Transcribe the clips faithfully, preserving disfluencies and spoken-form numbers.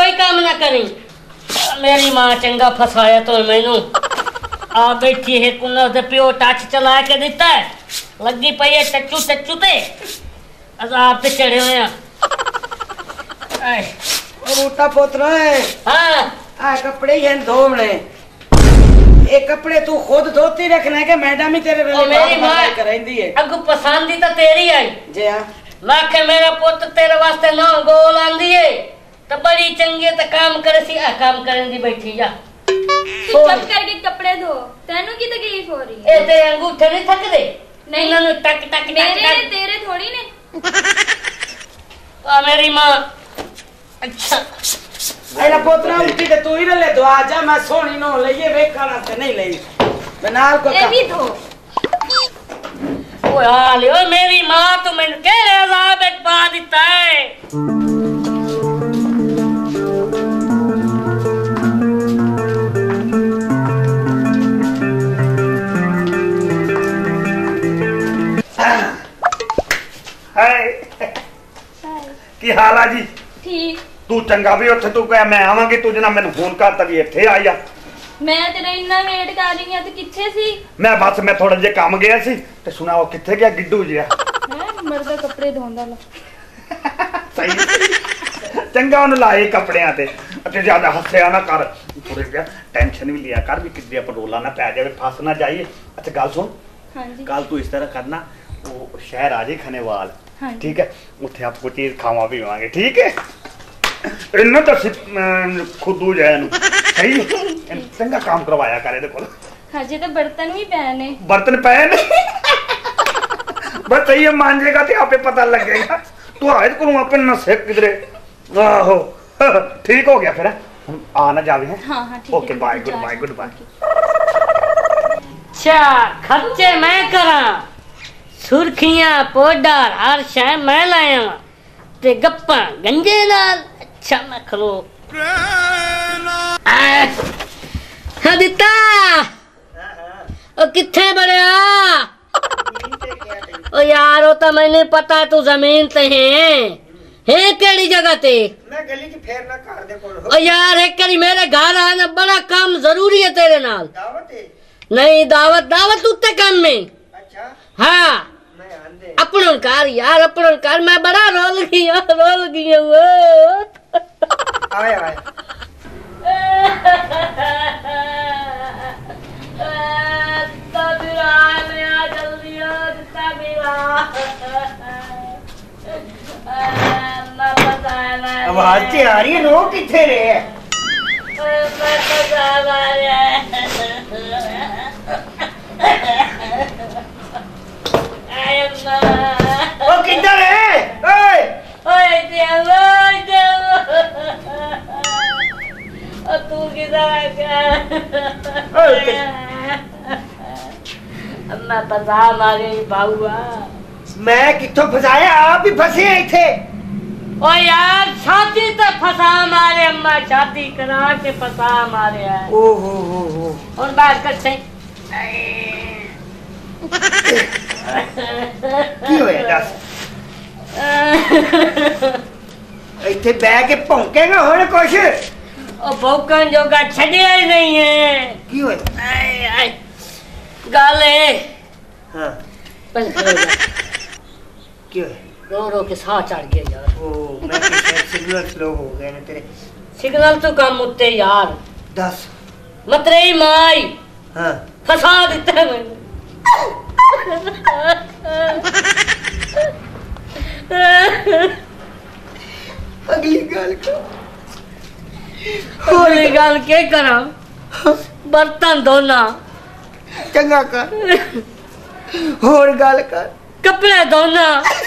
कोई काम ना करी। मेरी मां चंगा फसाया तो मैनू आ बैठी है कुना दे प्यो टच चला के दिता है लगी पई है चच्चू चच्चू ते अजाब ते चढ़े हुए हैं। बूटा पुत्र है हाँ आ कपड़े ही हैं धोने ये कपड़े तू खुद धोती रखना है कि मैडम ही तेरे लिए मेरी मां करांदी है अगू पसंद ही तो तेरी आई जी हां मैं के मेरा पुत्र तेरे वास्ते ना गोल आंदी है तो बड़ी चंगी तो काम करे सी आ काम करन दी बैठी जा चुप करके कपड़े धो तेनू की तकलीफ हो रही है ए ते अंगूठे नहीं थक दे नहीं इन्होंने टक टक मेरे ने तेरे थोड़ी ने आ मेरी मां अच्छा मेरा पुत्र उठी ते तू ही ले दो आजा मैं सोनी नो लइए वेखना ते नहीं लई बनाल को ये भी धो ओ हाल ओ मेरी मां तो मैंने के अजाब एक पा दिता है। की हाल है जी ठीक तू चंगा भी उत्थे तू कह मैं आवांगी तू जना मैनू फोन करता भी इत्थे आ जा मैं तेरा इन्ना वेट कर रही हां तू किथे सी मैं बस मैं थोड़ा जे काम गया सी ते सुना वो किथे गया गिड्डू जिया हैं मर्दा कपड़े धोंदा ला सही चंगा उन लाए कपड़ियां ते ते ज्यादा हंसया ना कर थोड़े जिहा टेंशन भी लिया कर भी किद्दे पडोला ना पै जावे फस ना जाइए। अच्छा गल सुन हां जी कल तू इस तरह करना वो शहर आ जाए खनेवाल हाँ ठीक है उठे आपको चीज खावा पीवांगे ठीक है इन्हें तो खुदू जाए सही चंगा काम करवाया करे देखो हजे तो बर्तन भी पहने बर्तन पहन बस सही है मांजेगा तो आपे पता लगेगा तू आए करूँ आपे नशे किधरे आहो ठीक हो गया फिर आना जावे हैं हाँ हाँ ठीक okay bye good bye good bye. अच्छा खर्चे मैं करा सुर्खियां पाउडर हर शय मैं लाया ते गप्पा गंजे नाल अच्छा मैं खलो हाँ दिता ओ किथे बड़या ओ यार ओ तो मैंने पता तू जमीन ते है है केड़ी जगह ते मैं गली च फेरना कर दे कोल ओ यार एक करी मेरे घर आना बड़ा काम जरूरी है तेरे नाल दावत है नहीं दावत दावत उत्ते काम में अच्छा हाँ मैं आंदे अपनों कार यार अपनों कार मैं बड़ा रोल गया रोल गया वो आए आए जल्दी आवाज ते आ रही है रो किथे रे ओ किधर है ओए ओए देवा देवा तू किधर गया मैं फसा मारे बाबूआ मैं किथों फसाया आप ही फसे हैं इथे ओ यार शादी तो फसा मारे अम्मा शादी करा के फसा मारे है ओ हो हो हो और बात कर सही की होया दस इथे बैठ के भौंकेगा होने कुछ ओ भौंकन जोगा छड़िया ही नहीं है की होया आए आए गाले हां बस की होया रो रो के साह चढ़ गया यार ओ मैं किसी सिग्नल स्लो हो गए ना तेरे सिग्नल तो कम उत्ते यार दस मतरेई माई हां फसा देता है मैंने अगली गल को अगली गल के करा बर्तन धोना चंगा कर होर गल कर कपड़े धोना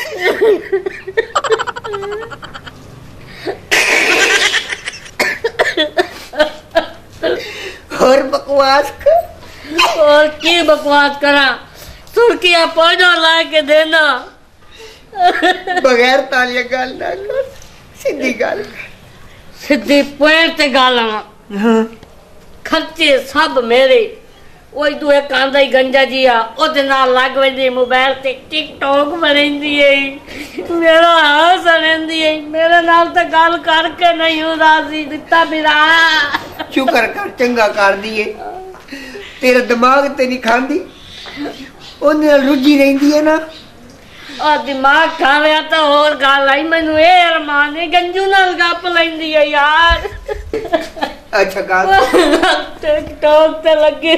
और बकवास कर और की बकवास करा सुर्खियां पाउडर ला के देना बगैर तालियां गल ना कर सीधी गल कर सीधी पॉइंट ते गल हां खर्चे सब मेरे ओए दुए कांदा ही गंजा जी आ ओदे नाल लग वेंदी मोबाइल ते टिकटॉक बनैंदी है मेरा हास आनंदी है मेरे नाल तो गल करके नहीं हो राजी दिता बिरा शुक्र कर चंगा कर दिए तेरा दिमाग ते नहीं खांदी ओने नाल रुझी रहिंदी है ना आ दिमाग खावे तो और गल आई मैनू ए अरमान है गंजू नाल गप लैंदी है यार अच्छा गा टिकटॉक ते लगे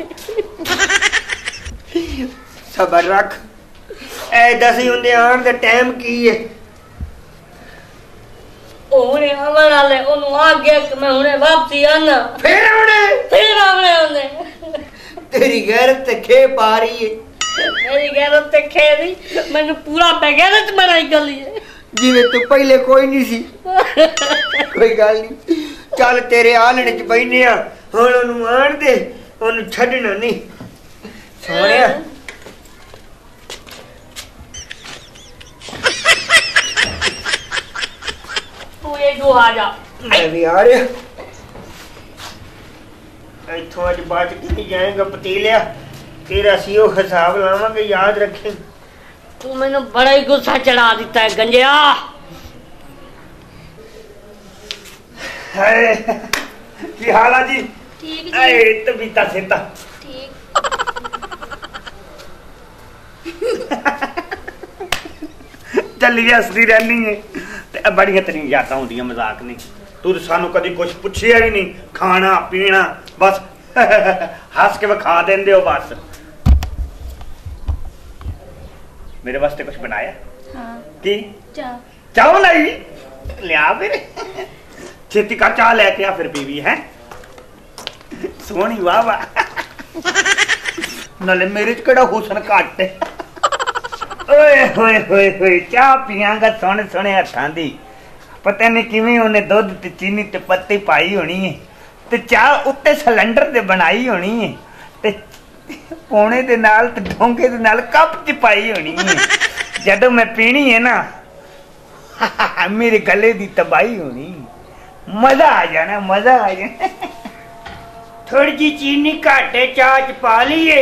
सबर रख ए दसी हुंदे आण दे टाइम की है ओने आवन वाले ओनु आ गया कि मैं हुने वापसी आना फिर आने फिर आवे ओने तेरी गैरत ते खे पा रही है मेरी गैरत ते खे नहीं मैनू पूरा बेगैरत बनाई गली है जिवें तू पहले कोई नहीं सी कोई गल नहीं चल तेरे आलने च बैठने आ हुण ओनू आण दे ओनू छड्डना नहीं सोहणिया तू ये जो आ जा मैं भी आ रहा इथों अज बच के नहीं जाएगा पतीलिया तेरा सीओ हिसाब लावांगे याद रखें तू मैनू बड़ा ही गुस्सा चढ़ा दिता है गंजिया हाय की हाल है जी ठीक अरे जी तबीता सेता ठीक चली हसदी रहनी है ते बड़ियां तरी यादां होंदियां मजाक नहीं तू तो सानू कदी कुछ पुछिया ही नहीं खाना पीना बस हंस के विखा देंदे हो बस मेरे वास्ते कुछ बनाया हाँ की चा चाह लाई लिया फिर छेती का चाह लेके आ फिर पीवी है सोहनी वाह वाह नाले मेरे च केड़ा हुसन घट है ओए होए होए होए चाह पियांगा सोने सोने हत्थां दी पता नहीं किवें ओने दुध ते चीनी ते पत्ती पाई होनी है ते चाह उत्ते सिलेंडर ते बनाई होनी है ते पौने दे नाल ते ढोंगे दे नाल कप च पाई होनी है जदों मैं पीनी है ना मेरे गले दी तबाही होनी मजा आ जाना मजा आ जाना थोड़ी जी चीनी घट है चाह च पा लीए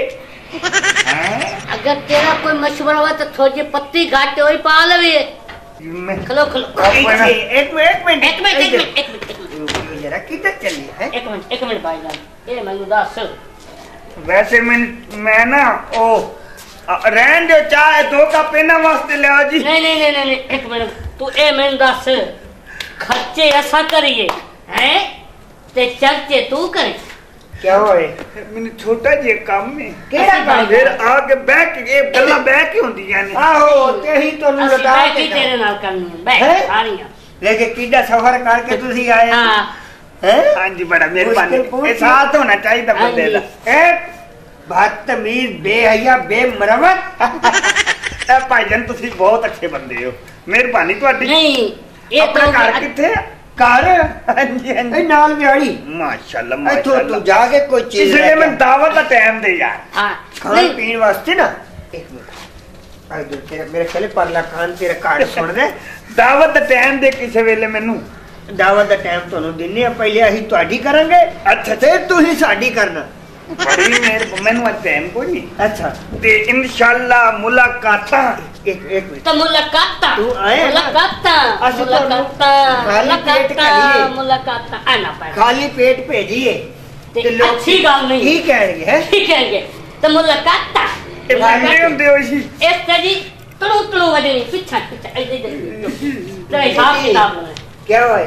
अगर तेरा कोई मशवरा हुआ तो थोड़ी पत्ती घाटे हुई पा लवे मैं खलो खलो इत्थे एक मिनट एक मिनट एक मिनट एक मिनट एक मिनट एक मिनट जरा किधर चली है एक मिनट एक मिनट भाईजान ये मैनू दस वैसे मैं मैं ना ओ अ, रहन दो चाय दो कप इना वास्ते ले आओ जी नहीं नहीं नहीं नहीं नहीं, एक मिनट तू ए मैनू दस खर्चे ऐसा करिए हैं ते चर्चे तू करे क्या होए मैंने छोटा जी काम में केड़ा काम फिर आके बैठ के गल्ला बैठ के होंदियां ने आहो ते ही तो नु ਅਸੀਂ लटा ਬਹਿ के ਕੇ ਤੇਰੇ ਨਾਲ ਕਰਨੀ ਹੈ ਬੈ हैं? ਸਾਰੀਆਂ लेकिन किड्डा सफर करके तुसी आए हाँ हैं हां जी बड़ा मेहरबानी मुश्किल पहुंची। ये साथ होना चाहिए हाँ बंदे जी। दा ए बदतमीज बेहया बेमरवत ए भाईजान तुसी बहुत अच्छे बंदे हो मेहरबानी ਤੁਹਾਡੀ नहीं ये अपना तो घर किथे है कर हां जी हां ए जी नाल व्याड़ी माशाल्लाह इथों तू माशाल्लाह जाके कोई चीज इसलिए लेके मैं आ। दावत का टाइम दे यार हाँ खान नहीं पीने वास्ते ना एक मिनट आई दो तेरे मेरे खेले परला खान तेरा कार्ड सुन दे दावत का टाइम दे किसे वेले मेनू दावत ਦਾ ਟਾਈਮ ਤੁਹਾਨੂੰ ਦਿੰਨੇ ਆ ਪਹਿਲੇ ਅਸੀਂ ਤੁਹਾਡੀ ਕਰਾਂਗੇ अच्छा ਫਿਰ ਤੁਸੀਂ ਸਾਡੀ ਕਰਨਾ बड़ी मेरे मैनू आज टाइम कोई नहीं अच्छा ते इंशाल्लाह मुलाकात एक एक मिनट तो मुलाकात तू आए ना? मुलाकात ਅਸੀਂ ਤੁਹਾਨੂੰ मुलाकात खाली पेट मुलाकात करिए। मुलाकात आना पड़ेगा खाली पेट भेजिए ते ते लोग अच्छी गल नहीं ਕੀ ਕਹਿਣਗੇ ਹੈ ठीक है तो मुलाकात ए बंदे हुंदे हो जी इस तेरी तड़ू तड़ू वजनी पीछा पीछा इधर इधर तेरा हिसाब किताब है क्या होए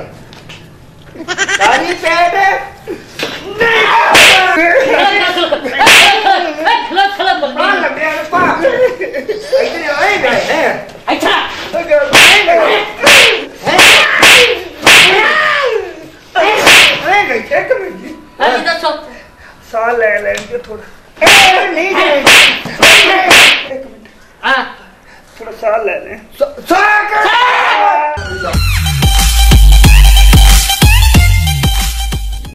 खाली पेट खलो खलो खलो मार लगे पा इधर आए गए हैं अच्छा आए गए एक मिनट जी अभी दसो साह ले लेंगे थोड़ा ए नहीं हाँ थोड़ा साह ले लें सो सो